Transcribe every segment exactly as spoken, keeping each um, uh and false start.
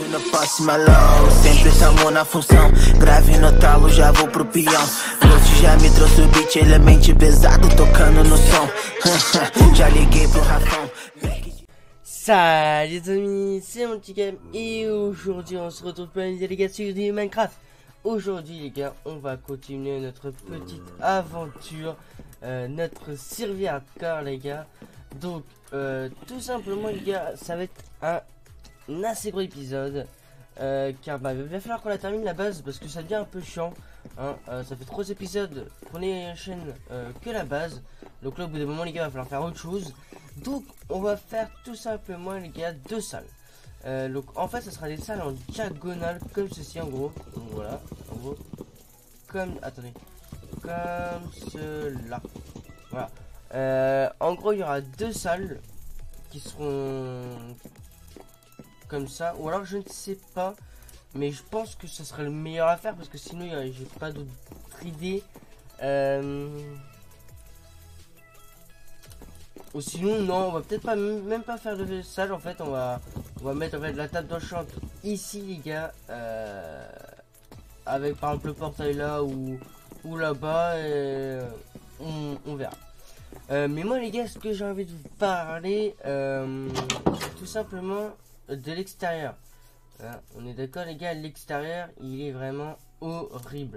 no próxima low, sempre estamos na função. Grave no talo, já vou pro peão. Ghost já me trouxe o beat, ele é mente pesado, tocando no som. Já liguei pro Rafão. Salut les amis, c'est mon petit game et aujourd'hui on se retrouve pour une délégation de Minecraft. Aujourd'hui les gars, on va continuer notre petite aventure, euh, notre survie hardcore les gars. Donc euh, tout simplement les gars, ça va être un, un assez gros épisode. Euh, car bah, il va falloir qu'on la termine la base parce que ça devient un peu chiant hein. euh, Ça fait trois épisodes qu'on enchaîne euh, que la base. Donc là au bout d'un moment les gars il va falloir faire autre chose. Donc on va faire tout simplement les gars deux salles. euh, Donc en fait ça sera des salles en diagonale comme ceci en gros. Donc voilà en gros comme, attendez, comme cela. Voilà euh, en gros il y aura deux salles qui seront comme ça, ou alors je ne sais pas, mais je pense que ce serait le meilleur à faire parce que sinon j'ai pas d'autre idée. Euh... Ou sinon non, on va peut-être pas même pas faire de salle en fait. On va on va mettre en fait la table d'enchant ici les gars, euh... avec par exemple le portail là ou ou là-bas et on, on verra. Euh, mais moi les gars, ce que j'ai envie de vous parler, euh, tout simplement de l'extérieur. Hein, on est d'accord les gars, l'extérieur il est vraiment horrible.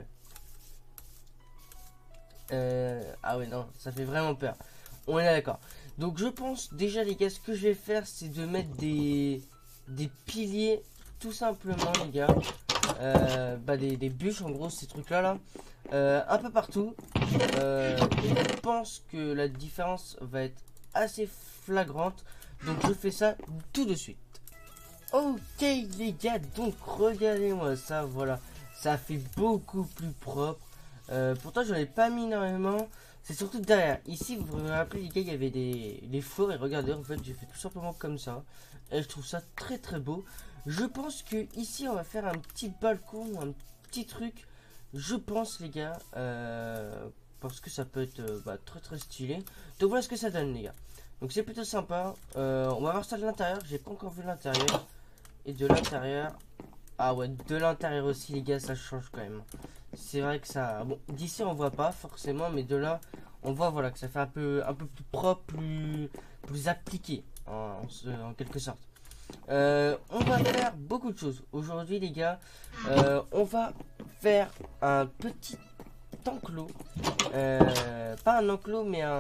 Euh, ah ouais non, ça fait vraiment peur. On est d'accord. Donc je pense déjà les gars, ce que je vais faire c'est de mettre des des piliers tout simplement les gars. Euh, bah des, des bûches en gros, ces trucs là là euh, un peu partout. euh, et je pense que la différence va être assez flagrante, donc je fais ça tout de suite. Ok les gars, donc regardez-moi ça, voilà, ça fait beaucoup plus propre. Euh, pourtant j'en ai pas mis énormément, c'est surtout derrière. Ici vous vous rappelez les gars, il y avait des, des flots et regardez en fait j'ai fait tout simplement comme ça. Et je trouve ça très très beau. Je pense que ici on va faire un petit balcon, un petit truc. Je pense les gars, euh, parce que ça peut être euh, bah, très très stylé. Donc voilà ce que ça donne les gars. Donc c'est plutôt sympa. Euh, on va voir ça de l'intérieur. J'ai pas encore vu l'intérieur. Et de l'intérieur, ah ouais, de l'intérieur aussi les gars, ça change quand même. C'est vrai que ça, bon, d'ici on voit pas forcément, mais de là on voit voilà que ça fait un peu un peu plus propre, plus plus appliqué en, en, en quelque sorte. Euh, on va faire beaucoup de choses aujourd'hui les gars. euh, On va faire un petit enclos, euh, pas un enclos mais un,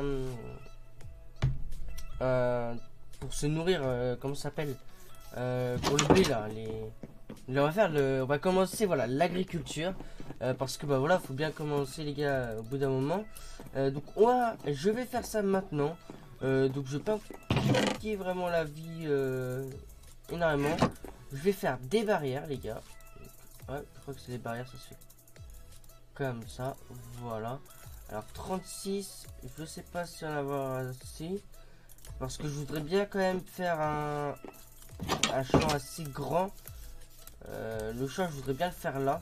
un pour se nourrir, euh, comment ça s'appelle, euh, pour le blé là, les... Là, on va faire le, on va commencer voilà l'agriculture, euh, parce que bah voilà faut bien commencer les gars au bout d'un moment. euh, donc on va, je vais faire ça maintenant. euh, donc je vais pas compliquer vraiment la vie euh, énormément. Je vais faire des barrières les gars. Ouais, je crois que c'est des barrières, ça se fait comme ça, voilà. Alors trente-six, je sais pas si on va avoir assez, parce que je voudrais bien quand même faire un, un champ assez grand. Euh, le champ je voudrais bien le faire là.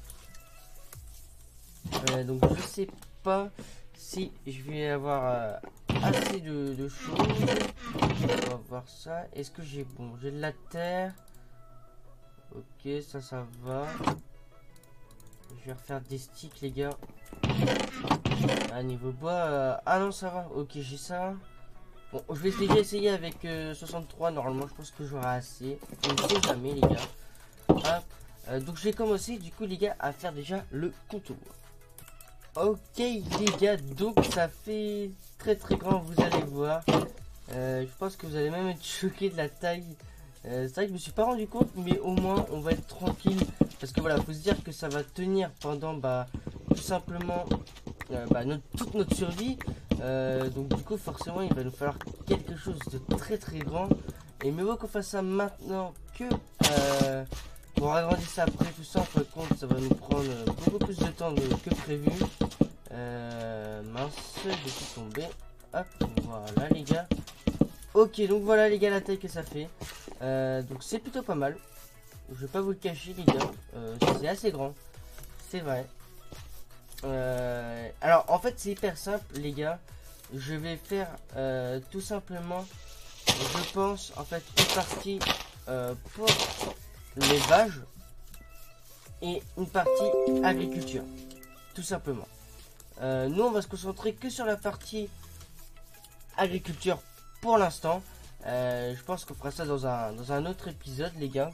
Euh, donc je sais pas si je vais avoir euh, assez de, de choses. On va voir ça. Est-ce que j'ai, bon, j'ai de la terre. Ok, ça, ça va. Je vais refaire des sticks, les gars. À niveau bois, euh... ah non, ça va. Ok, j'ai ça. Bon, je vais déjà essayer avec euh, soixante-trois. Normalement, je pense que j'aurai assez. Je ne sais jamais, les gars. Hop. Euh, donc, je vais commencer, du coup, les gars, à faire déjà le contour. Ok, les gars, donc ça fait très très grand, vous allez voir. Euh, je pense que vous allez même être choqués de la taille. Euh, c'est vrai que je me suis pas rendu compte, mais au moins on va être tranquille parce que voilà, faut se dire que ça va tenir pendant bah tout simplement euh, bah, notre, toute notre survie. Euh, donc du coup forcément il va nous falloir quelque chose de très très grand. Et mieux vaut qu'on fasse ça maintenant que euh, pour agrandir ça après. Tout ça en fin de compte ça va nous prendre beaucoup plus de temps de, que prévu. Euh, mince, je suis tombé. Hop, voilà les gars. Ok, donc voilà les gars la taille que ça fait. Euh, donc c'est plutôt pas mal. Je vais pas vous le cacher les gars. Euh, c'est assez grand. C'est vrai. Euh, alors en fait c'est hyper simple les gars. Je vais faire euh, tout simplement, je pense en fait une partie euh, pour l'élevage et une partie agriculture, tout simplement. Euh, nous, on va se concentrer que sur la partie agriculture pour l'instant. Euh, je pense qu'on fera ça dans un, dans un autre épisode, les gars.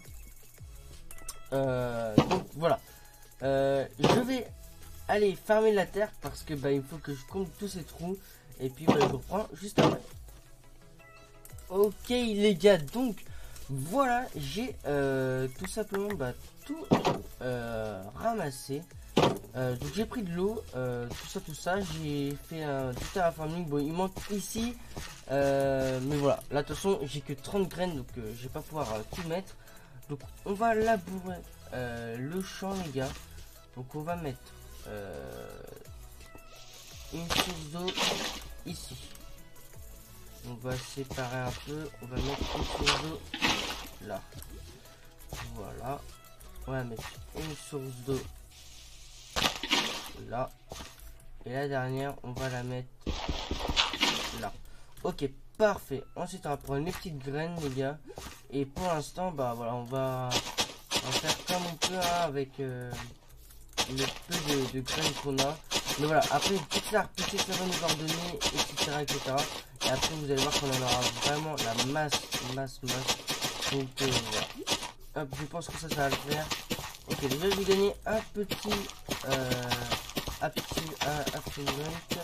Euh, donc voilà. Euh, je vais aller farmer la terre parce que bah, il faut que je comble tous ces trous. Et puis bah, je reprends juste après. Ok les gars, donc voilà, j'ai euh, tout simplement bah, tout euh, ramassé. Euh, donc j'ai pris de l'eau, euh, tout ça, tout ça. J'ai fait un tout terraforming. Bon, il manque ici, euh, mais voilà. Là, de toute façon, j'ai que trente graines, donc euh, je vais pas pouvoir euh, tout mettre. Donc on va labourer euh, le champ, les gars. Donc on va mettre euh, une source d'eau ici. On va séparer un peu. On va mettre une source d'eau là. Voilà. On va mettre une source d'eau là. Et la dernière, on va la mettre là. Ok, parfait. Ensuite, on va prendre les petites graines, les gars. Et pour l'instant, bah voilà, on va, on va faire comme on peut hein, avec euh, le peu de, de graines qu'on a. Mais voilà, après, tout ça, repousser, ça va nous ordonner, et cetera, et cetera. Et après, vous allez voir qu'on en aura vraiment la masse, masse, masse. Donc, euh, voilà. Hop, je pense que ça, ça va le faire. Ok, déjà, je vais gagner un petit... Euh, un petit... Un, un petit event.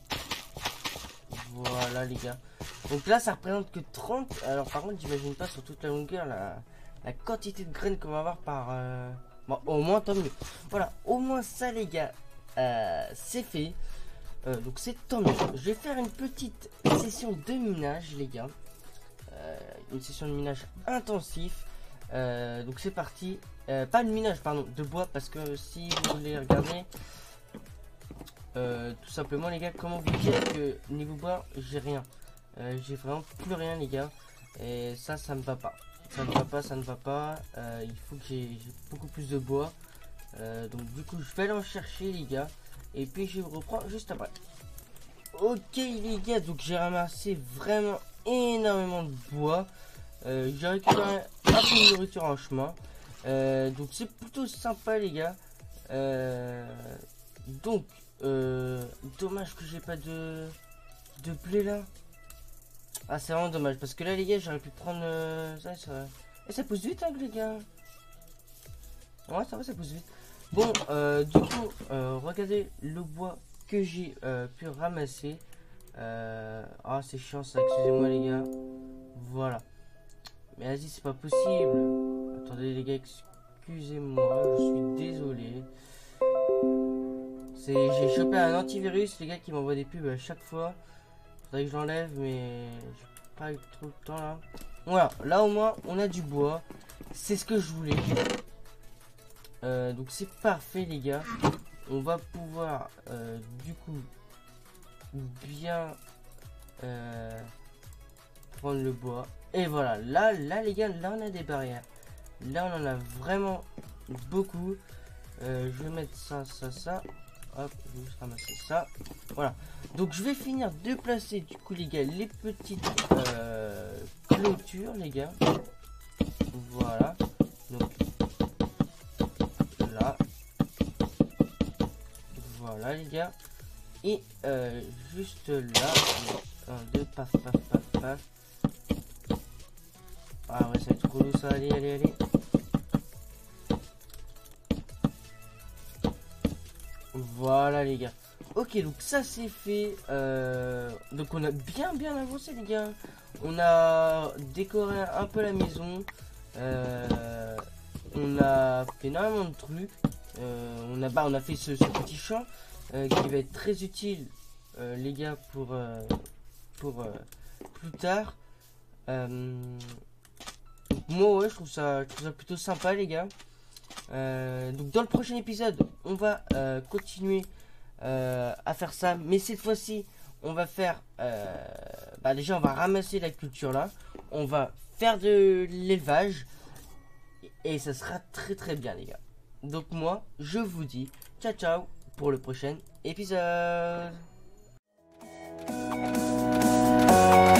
Voilà, les gars. Donc là, ça représente que trente. Alors, par contre, j'imagine pas sur toute la longueur la, la quantité de graines qu'on va avoir par... Euh... Bon, au moins, tant mieux. Voilà, au moins ça, les gars, euh, c'est fait. Euh, donc, c'est tant mieux. Je vais faire une petite session de minage, les gars. Euh, une session de minage intensif. Euh, donc, c'est parti. Euh, pas de minage, pardon, de bois. Parce que si vous voulez regarder... Euh, tout simplement, les gars, comment vous dire que niveau bois, j'ai rien. Euh, j'ai vraiment plus rien, les gars. Et ça, ça ne va pas. Ça ne va pas, ça ne va pas. Euh, il faut que j'ai beaucoup plus de bois. Euh, donc, du coup, je vais aller en chercher, les gars. Et puis, je vous reprends juste après. Ok, les gars. Donc, j'ai ramassé vraiment énormément de bois. Euh, j'ai récupéré un peu de nourriture en chemin. Euh, donc, c'est plutôt sympa, les gars. Euh, donc, euh, dommage que j'ai pas de, de blé là. Ah, c'est vraiment dommage parce que là, les gars, j'aurais pu prendre euh, ça, ça. Et ça pousse vite, hein, les gars. Ouais, ça va, ça pousse vite. Bon, euh, du coup, euh, regardez le bois que j'ai euh, pu ramasser. Euh... Ah, c'est chiant ça, excusez-moi, les gars. Voilà. Mais vas-y, c'est pas possible. Attendez, les gars, excusez-moi, je suis désolé. J'ai chopé un antivirus, les gars, qui m'envoie des pubs à chaque fois. Faudrait que je l'enlève, mais j'ai pas eu trop de temps là. Voilà, là au moins on a du bois. C'est ce que je voulais. Euh, donc c'est parfait, les gars. On va pouvoir euh, du coup bien euh, prendre le bois. Et voilà, là, là les gars, là on a des barrières. Là on en a vraiment beaucoup. Euh, je vais mettre ça, ça, ça. Hop, je vais juste ramasser ça. Voilà. Donc je vais finir de placer du coup, les gars, les petites euh, clôtures, les gars. Voilà. Donc là. Voilà, les gars. Et euh, juste là. Un, deux, paf, paf, paf, paf. Ah ouais, ça va être relou ça. Allez, allez, allez. Voilà, les gars. Ok, donc ça c'est fait. Euh, donc on a bien bien avancé, les gars. On a décoré un peu la maison. Euh, on a fait énormément de trucs. Euh, on a bah, on a fait ce, ce petit champ euh, qui va être très utile, euh, les gars, pour euh, pour euh, plus tard. Euh, moi ouais, je trouve ça, je trouve ça plutôt sympa, les gars. Euh, donc dans le prochain épisode, on va euh, continuer euh, à faire ça, mais cette fois-ci, on va faire. Euh, bah déjà, on va ramasser la culture là, on va faire de l'élevage et ça sera très très bien, les gars. Donc moi, je vous dis ciao ciao pour le prochain épisode.